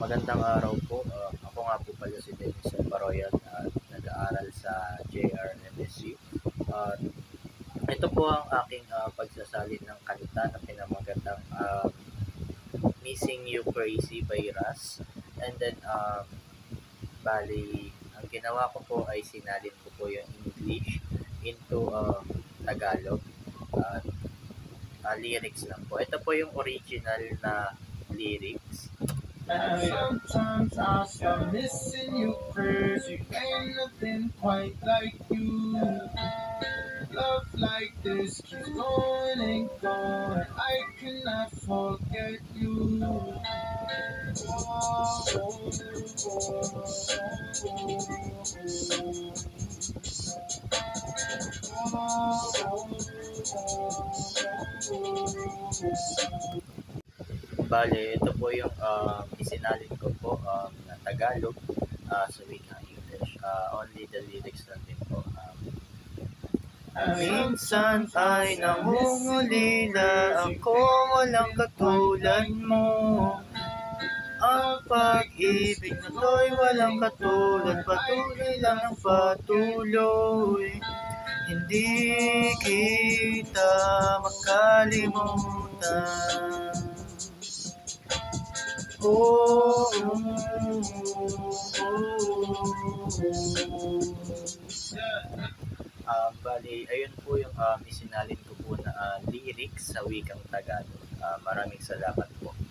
Magandang araw po. Ako nga po pala si Dennis Baroyan at nag-aaral sa JRMSU. At ito po ang aking pagsasalin ng kanta na pinamagatang Missing You Crazy by Ras. And then, bali, ang ginawa ko po ay sinalin ko po yung English into Tagalog. At lyrics lang po. Ito po yung original na lyrics. And sometimes I start missing you, crazy. Ain't nothing quite like you. Love like this keeps going and going. I cannot forget you. Bale, ito po yung isinalin ko po na Tagalog sa wikang English. Only the lyrics lang din po. Minsan ay nangungulila ako, walang katulad mo. Ang pag-ibig na to'y walang katulad, patuloy lang ang patuloy. Hindi kita makalimutan. Bali, ayun po yung isinalin ko po na lyrics sa wikang Tagalog. Maraming salamat po.